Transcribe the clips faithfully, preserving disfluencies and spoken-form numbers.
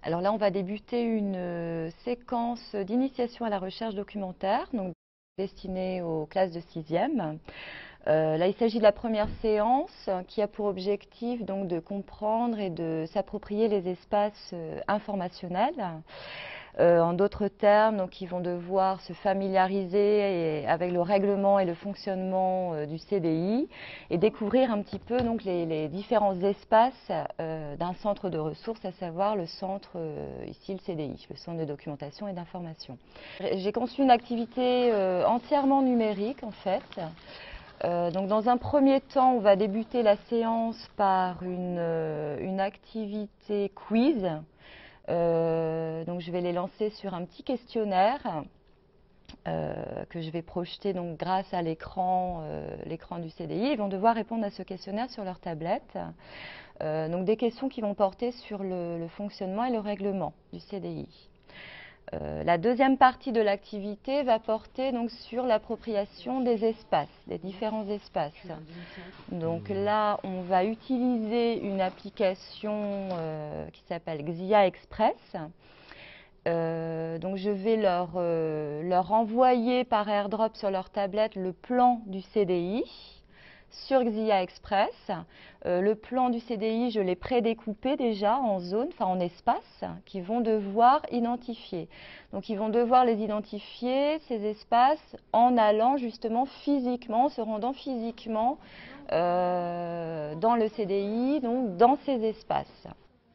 Alors là, on va débuter une euh, séquence d'initiation à la recherche documentaire, donc destinée aux classes de sixième. Euh, là, il s'agit de la première séance qui a pour objectif donc, de comprendre et de s'approprier les espaces euh, informationnels. Euh, en d'autres termes, donc, ils vont devoir se familiariser et, avec le règlement et le fonctionnement euh, du C D I et découvrir un petit peu donc, les, les différents espaces euh, d'un centre de ressources, à savoir le centre, euh, ici le C D I, le centre de documentation et d'information. J'ai conçu une activité euh, entièrement numérique en fait. Euh, donc dans un premier temps, on va débuter la séance par une, euh, une activité quiz. Euh, donc je vais les lancer sur un petit questionnaire euh, que je vais projeter donc grâce à l'écran euh, l'écran du C D I. Ils vont devoir répondre à ce questionnaire sur leur tablette. Euh, donc des questions qui vont porter sur le, le fonctionnement et le règlement du C D I. Euh, la deuxième partie de l'activité va porter donc sur l'appropriation des espaces, des différents espaces. Donc là, on va utiliser une application euh, qui s'appelle Xia Express. Euh, donc je vais leur, euh, leur envoyer par AirDrop sur leur tablette le plan du C D I sur Xia Express. Euh, le plan du C D I, je l'ai prédécoupé déjà en zones, enfin en espaces, qu'ils vont devoir identifier. Donc ils vont devoir les identifier, ces espaces, en allant justement physiquement, en se rendant physiquement euh, dans le C D I, donc dans ces espaces.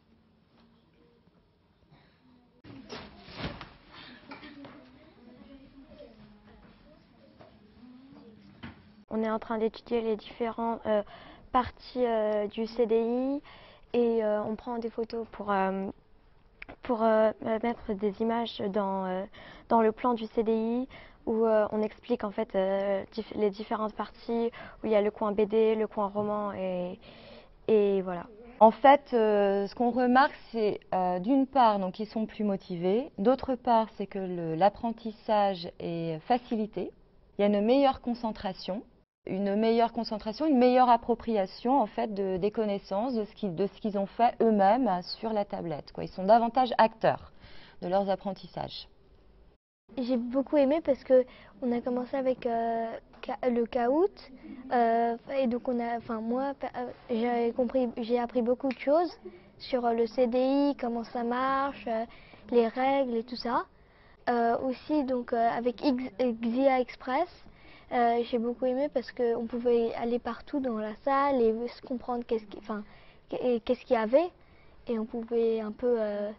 On est en train d'étudier les différentes euh, parties euh, du C D I et euh, on prend des photos pour, euh, pour euh, mettre des images dans, euh, dans le plan du C D I où euh, on explique en fait euh, dif les différentes parties, où il y a le coin B D, le coin roman et, et voilà. En fait, euh, ce qu'on remarque, c'est euh, d'une part donc ils sont plus motivés, d'autre part c'est que l'apprentissage est facilité, il y a une meilleure concentration. Une meilleure concentration, une meilleure appropriation en fait de, des connaissances, de ce qu'ils de ce qu'ils ont fait eux-mêmes sur la tablette, quoi. Ils sont davantage acteurs de leurs apprentissages. J'ai beaucoup aimé parce que on a commencé avec euh, le Kahoot euh, et donc on a, enfin moi j'ai compris, j'ai appris beaucoup de choses sur le C D I, comment ça marche, euh, les règles et tout ça. Euh, aussi donc euh, avec Xia Express. Euh, j'ai beaucoup aimé parce qu'on pouvait aller partout dans la salle et se comprendre qu'est-ce qu'il enfin, qu'est-ce qu'il y avait et on pouvait un peu euh,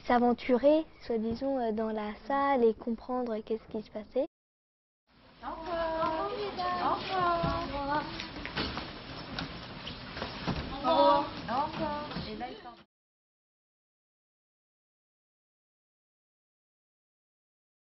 s'aventurer, soi-disant, dans la salle et comprendre qu'est-ce qui se passait.